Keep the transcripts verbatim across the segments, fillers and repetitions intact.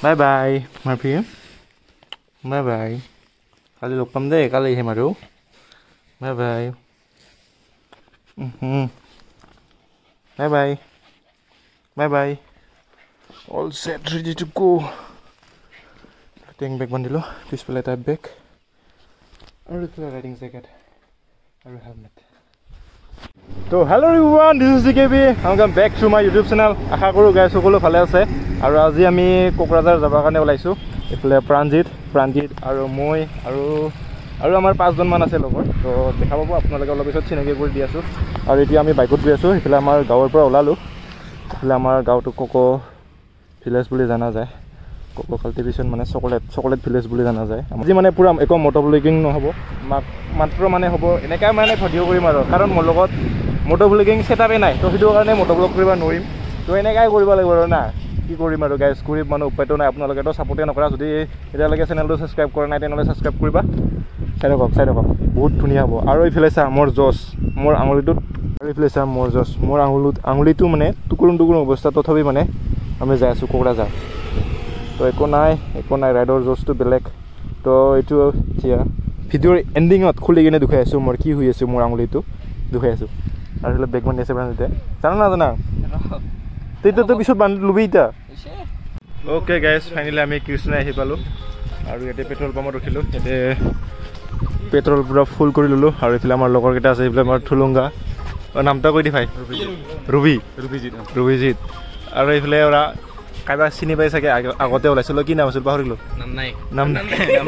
Bye bye, my friend. Bye bye. Kali lục tâm đấy, kali hay mà rú. Bye bye. Mm-hmm. Bye bye. Bye bye. All set, ready to go. Take back one dilo. Please play that back. I will play riding jacket. I will helmet. So hello everyone, this is D K B. Welcome back to my YouTube channel. Asha koru guys সকলো ভালে আছে আৰু আজি আমি কোকৰাঝাৰ যাবৰ কাৰণে ওলাইছো এফালে প্ৰাণজিত প্ৰাণজিত আৰু মই আৰু আৰু আমাৰ পাঁচজন মান আছে লগৰ তো দেখা পাব আপোনালোকে অলপ পিছত চিনাকি কৰি দি আছো আৰু এতিয়া আমি বাইকত গৈ আছো এফালে আমাৰ গাঁৱৰ পৰা ওলালো এফালে আমাৰ গাঁৱটো কোকো ভিলেজ বুলি জানা যায় কোকো কাল্টিভেশ্যন মানে চকলেট চকলেট ভিলেজ বুলি জানা যায় আজি মানে পুৰা একো মটো ব্লগিং নহব মাত্ৰ মানে হ'ব এনেকা মানে ভিডিঅ' কৰিম আৰু কাৰণ মোৰ লগত মটো ব্লগিং সেটআপে নাই তো সেইটো কাৰণে মটো ব্লগ কৰিব নোৱাৰিম তো এনেকাই কৰিব লাগিব আৰু না কি কৰিম আৰু গাইজ কৰিব মানে উপায়টো নাই আপোনালোকেতো ছাপোৰ্টে নকৰা যদি এতিয়ালৈকে চেনেলটো ছাবস্ক্ৰাইব কৰা নাই তেনেহ'লে ছাবস্ক্ৰাইব কৰিবা চাই থাকক চাই থাকক বহুত ধুনীয়া হ'ব আৰু এইফালে চা মোৰ জছ মোৰ আঙুলিটোত আৰু এইফালে চা মোৰ জছ মোৰ আঙুলিত আঙুলিটো মানে টুকুৰুম টুকুৰুম অৱস্থা তথাপি মানে আমি যাই আছোঁ কোকৰাঝাৰ তো একো নাই একো নাই ৰাইডৰ জছটো বেলেগ তো এইটো এতিয়া ভিডিঅ'ৰ এণ্ডিঙত খুলি কিনে দুখাই আছোঁ মোৰ কি হৈ আছে মোৰ আঙুলিটো দুখাই আছোঁ আৰু এইফালে বেগ বান্ধি আছে বান্ধি জানা নাজানা তেতিয়াতো পিছত বান্ধি লবি এতিয়া অ'কে গাইজ ফাইনেলি আমি কৃষ্ণাই আহি পালোঁ আৰু ইয়াতে পেট্ৰল পাম্পত ৰখিলোঁ ইয়াতে পেট্ৰল পূৰা ফুল কৰি ল'লোঁ আৰু এইফালে আমাৰ লগৰকেইটা আছে এইফালে আমাৰ থুলুংগা নামটা কৈ দি ভাই ৰুবি ৰুবিজিত ৰুবিজিত আৰু এইফালে ওৰা কাইবা চিনি পাই চাগে আগতে ওলাইছিলোঁ কি নাম আছিল পাহৰিলোঁ নাম নাই নাম নাই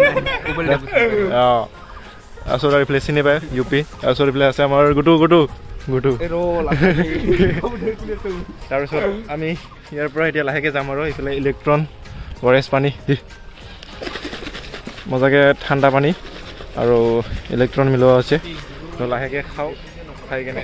অঁ তাৰপিছত আৰু এইফালে চিনি পায় ইউ পি তাৰপিছত এইফালে আছে আমাৰ গুটু গুটু গুটু তাৰপিছত আমি ইয়াৰ পৰা এতিয়া লাহেকৈ যাম আৰু এইফালে ইলেক্ট্ৰন গৰেজ পানী মজাকৈ ঠাণ্ডা পানী আৰু ইলেক্ট্ৰন মিলোৱা হৈছে তো লাহেকৈ খাওঁ খাই কেনে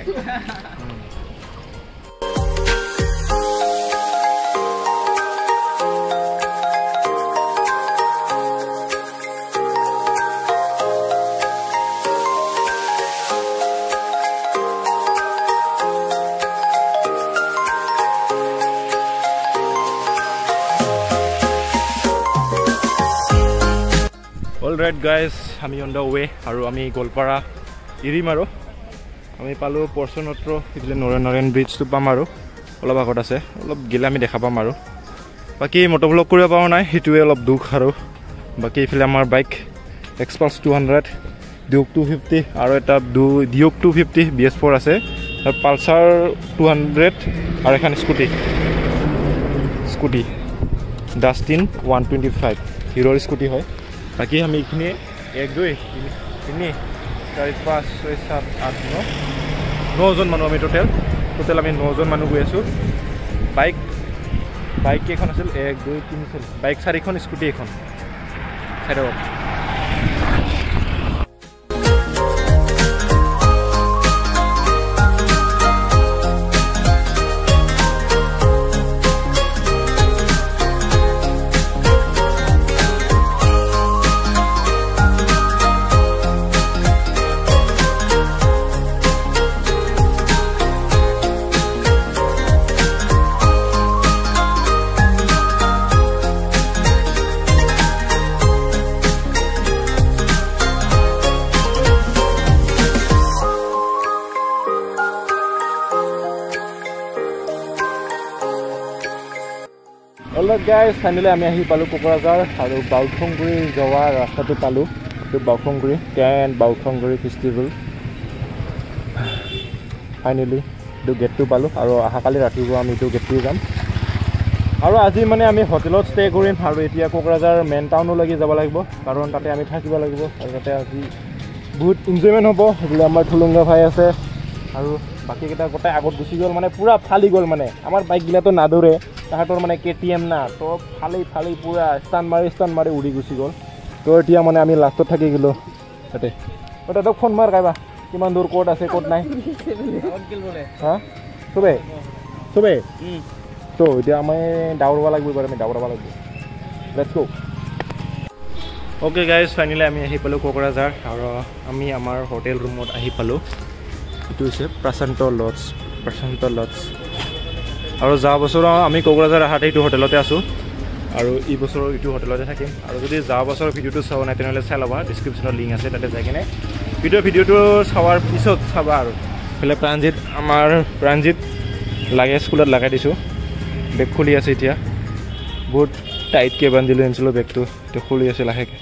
অলৰাইট গাইজ আমি অন দ্য ৱে আৰু আমি গোৱালপাৰা এৰিম আৰু আমি পালোঁ পৰ্চনত্ৰ এইফালে নৰেন নৰেন ব্ৰিজটো পাম আৰু অলপ আগত আছে অলপ গেলে আমি দেখা পাম আৰু বাকী মটো ব্লগ কৰিব পৰা নাই সেইটোৱে অলপ দুখ আৰু বাকী এইফালে আমাৰ bike Xpulse two hundred Duke two fifty আৰু এটা ডু Duke two fifty B S four আছে আৰু পালচাৰ টু হাণ্ড্ৰেড আৰু এখন scooty scooty Destini one twenty five হিৰ'ৰ স্কুটি হয় বাকী আমি এইখিনি এক দুই তিনি চাৰি পাঁচ ছয় সাত আঠ ন নজন মানুহ আমি টোটেল টোটেল আমি নজন মানুহ গৈ আছোঁ বাইক বাইক কেইখন আছিল এক দুই তিনি চাৰি বাইক চাৰিখন স্কুটি এখন চাই থাকক অলৰাইট গাইজ ফাইনেলি আমি আহি পালোঁ কোকৰাঝাৰ আৰু বাউথংগুৰি যোৱা ৰাস্তাটো পালোঁ এইটো Bauthanguri ten Bauthanguri festival finally এইটো গেটটো পালোঁ আৰু অহাকালি ৰাতিপুৱা আমি এইটো গেটটো যাম আৰু আজি মানে আমি হোটেলত ষ্টে কৰিম আৰু এতিয়া কোকৰাঝাৰ মেইন টাউনলৈকে যাব লাগিব কাৰণ তাতে আমি থাকিব লাগিব আৰু তাতে আজি বহুত এনজয়মেণ্ট হ'ব সেইবিলাক আমাৰ থুলুংগা ভাই আছে আৰু বাকীকেইটা গোটেই আগত গুচি গ'ল মানে পূৰা ফালি গ'ল মানে আমাৰ বাইকবিলাকতো নাদৌৰে তাহাঁতৰ মানে কে টি এম না তো ফালি ফালি পূৰা ষ্টান মাৰি ষ্টান মাৰি উৰি গুচি গ'ল তো এতিয়া মানে আমি লাষ্টত থাকি গ'লোঁ তাতে তো তাতক ফোন মাৰ কাইবা কিমান দূৰ ক'ত আছে ক'ত নাই হা চবে চবে তো এতিয়া আমি দাউৰিব লাগিব এবাৰ আমি দাউৰিব লাগিব let's go okay guys finally আমি আহি পালোঁ কোকৰাঝাৰ আৰু আমি আমাৰ হোটেল ৰুমত আহি পালোঁ এইটো হৈছে প্ৰশান্ত লজ প্ৰশান্ত লজ আৰু যোৱা বছৰ আমি কোকৰাঝাৰ আহাতে এইটো হোটেলতে আছোঁ আৰু এই বছৰৰ এইটো হোটেলতে থাকিম আৰু যদি যোৱা বছৰৰ ভিডিঅ'টো চোৱা নাই তেনেহ'লে চাই ল'বা ডিছক্ৰিপশ্যনত লিংক আছে তাতে যাই কিনে ভিডিঅ' ভিডিঅ'টো চোৱাৰ পিছত চাবা আৰু এইফালে প্ৰাণজিত আমাৰ প্ৰাণজিত লাগে স্কুলত লগাই দিছোঁ বেগ খুলি আছে এতিয়া বহুত টাইটকৈ বান্ধিলোঁ আনিছিলোঁ বেগটো এতিয়া খুলি আছে লাহেকৈ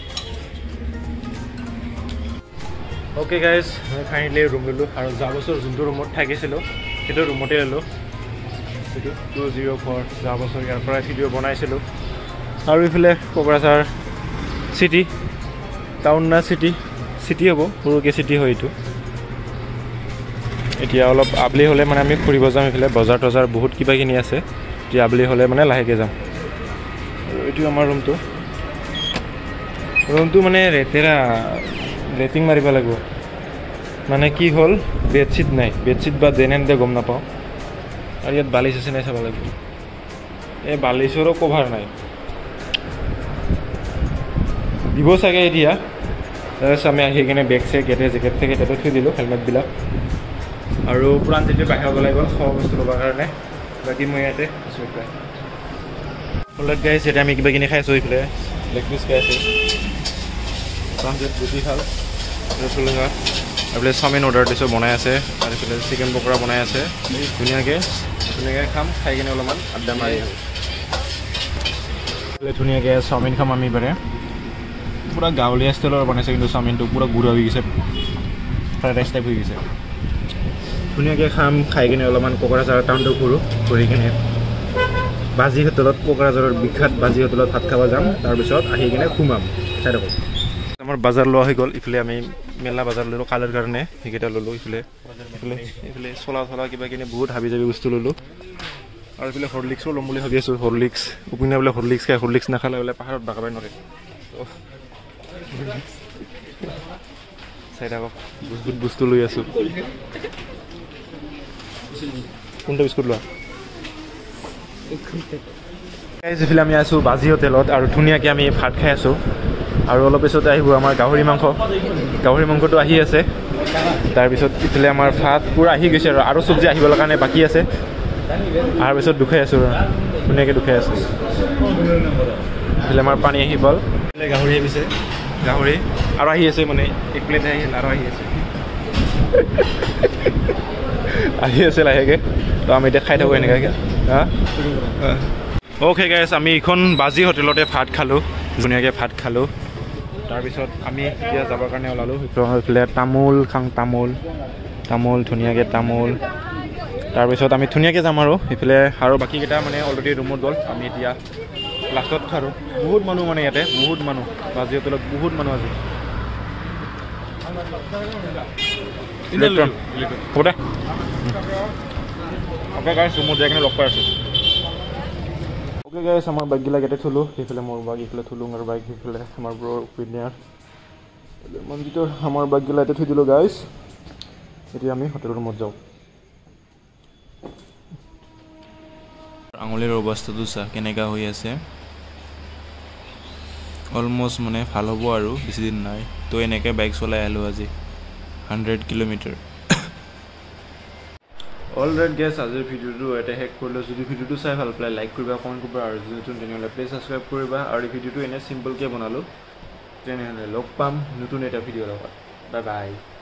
অ'কে গাইজ মই ফাইনেলি ৰুম ল'লোঁ আৰু যোৱা বছৰ যোনটো ৰুমত থাকিছিলোঁ সেইটো ৰুমতে ল'লোঁ সেইটো টু জিৰ' ফ'ৰ যোৱা বছৰ ইয়াৰ পৰাই ভিডিঅ' বনাইছিলোঁ আৰু এইফালে কোকৰাঝাৰ চিটি টাউন না চিটি চিটি হ'ব সৰুকৈ চিটি হয় এইটো এতিয়া অলপ আবেলি হ'লে মানে আমি ফুৰিব যাম এইফালে বজাৰ তজাৰ বহুত কিবা কিনি আছে এতিয়া আবেলি হ'লে মানে লাহেকৈ যাম আৰু এইটো আমাৰ ৰুমটো ৰুমটো মানে ৰেতেৰা ৰেটিং মাৰিব লাগিব মানে কি হ'ল বেডশ্বীট নাই বেডশ্বীট বা যেনে তেনে গম নাপাওঁ আৰু ইয়াত বালিচ আছে নাই চাব লাগিব এই বালিচৰো কভাৰ নাই দিব চাগে এতিয়া তাৰপিছত আমি আহি কিনে বেগ চেগ গেটে জেকেট থেকে তাতে থৈ দিলোঁ হেলমেটবিলাক আৰু পুৰাণ যেতিয়া বাহিৰত ওলাই গ'ল খোৱা বস্তু ল'বৰ কাৰণে বাকী মই ইয়াতে আছোঁ প্ৰায় অলপ গাইছ এতিয়া আমি কিবা কিনি খাইছোঁ এইফালে লেগ পিচ খাই আছোঁ প্ৰাণজিত গুটি খাল ৰসগোল্লা এইফালে চাওমিন অৰ্ডাৰ দিছোঁ বনাই আছে আৰু এইফালে চিকেন পকৰা বনাই আছে ধুনীয়াকৈ ধুনীয়াকৈ খাম খাই কিনে অলপমান আড্ডা মাৰি আহোঁ এইফালে ধুনীয়াকৈ চাওমিন খাম আমি এবাৰে পুৰা গাঁৱলীয়া ষ্টাইলৰ বনাইছে কিন্তু চাওমিনটো পুৰা গুড়া হৈ গৈছে ফ্ৰাইড ৰাইচ টাইপ হৈ গৈছে ধুনীয়াকৈ খাম খাই কিনে অলপমান কোকৰাঝাৰ টাউনটো ঘূৰোঁ ঘূৰি কিনে বাজি হোটেলত কোকৰাঝাৰৰ বিখ্যাত বাজি হোটেলত ভাত খাব যাম তাৰপিছত আহি কিনে সোমাম চাই থাকোঁ আমাৰ বাজাৰ লোৱা হৈ গ'ল ইফালে আমি মেলা বাজাৰ ল'লোঁ কালৰ কাৰণে সেইকেইটা ল'লোঁ ইফালে ইফালে এইফালে চলা চলা কিবা কিনি বহুত হাবি জাবি বস্তু ল'লোঁ আৰু এইফালে হৰলিক্সো ল'ম বুলি ভাবি আছোঁ হৰলিক্স উপিনা বোলে হৰলিক্স খাই হৰলিক্স নাখালে বোলে পাহাৰত বাগাবাই নোৱাৰে চাই থাকক বহুত বস্তু লৈ আছোঁ কোনটা বিস্কুট লোৱা এইফালে আমি আছোঁ বাজি হোটেলত আৰু ধুনীয়াকৈ আমি ভাত খাই আছোঁ আৰু অলপ পিছতে আহিব আমাৰ গাহৰি মাংস গাহৰি মাংসটো আহি আছে তাৰপিছত ইফালে আমাৰ ভাত পূৰা আহি গৈছে আৰু আৰু চব্জি আহিবৰ কাৰণে বাকী আছে অহাৰ পিছত দুখাই আছোঁ ধুনীয়াকৈ দুখাই আছোঁ ইফালে আমাৰ পানী আহি গ'ল ইফালে গাহৰি আহিছে গাহৰি আৰু আহি আছে মানে এক প্লেট আহিল আৰু আহি আছে আহি আছে লাহেকৈ তো আমি এতিয়া খাই থাকোঁ এনেকুৱাকৈ হা অ'কে গাইছ আমি এইখন বাজি হোটেলতে ভাত খালোঁ ধুনীয়াকৈ ভাত খালোঁ তাৰপিছত আমি এতিয়া যাবৰ কাৰণে ওলালোঁ এইফালে তামোল খাওঁ তামোল তামোল ধুনীয়াকৈ তামোল তাৰপিছত আমি ধুনীয়াকৈ যাম আৰু এইফালে আৰু বাকীকেইটা মানে অলৰেডি ৰুমত গ'ল আমি এতিয়া লাষ্টত খালোঁ বহুত মানুহ মানে ইয়াতে বহুত মানুহ বাজি হোটেলত বহুত মানুহ আছে ইলেক্ট্ৰন হ'ব দে অ'কে গাইছ ৰুমত যাই কিনে লগ পাই আছোঁ অ'কে গাইছ আমাৰ বাইকবিলাক ইয়াতে থলোঁ সেইফালে মোৰ বাইক এইফালে থলোঁ আৰু বাইক সেইফালে আমাৰ ব্ৰ উপিনিয়াৰ মনজিতৰ আমাৰ বাইকবিলাক ইয়াতে থৈ দিলোঁ গাইছ এতিয়া আমি হোটেল ৰুমত যাওঁ আঙুলিৰ অৱস্থাটো চা কেনেকুৱা হৈ আছে অলমষ্ট মানে ভাল হ'ব আৰু বেছিদিন নাই তো এনেকৈ বাইক চলাই আহিলোঁ আজি hundred kilometre all right guys আজিৰ ভিডিঅ'টো এটা শেষ কৰিলোঁ যদি ভিডিঅ'টো চাই ভাল পালে লাইক কৰিবা কমেণ্ট কৰিবা আৰু যদি নতুন তেনেহ'লে প্লিজ ছাবস্ক্ৰাইব কৰিবা আৰু এই ভিডিঅ'টো এনেই চিম্পলকৈ বনালোঁ তেনেহ'লে লগ পাম নতুন এটা ভিডিঅ'ৰ লগত বাই বাই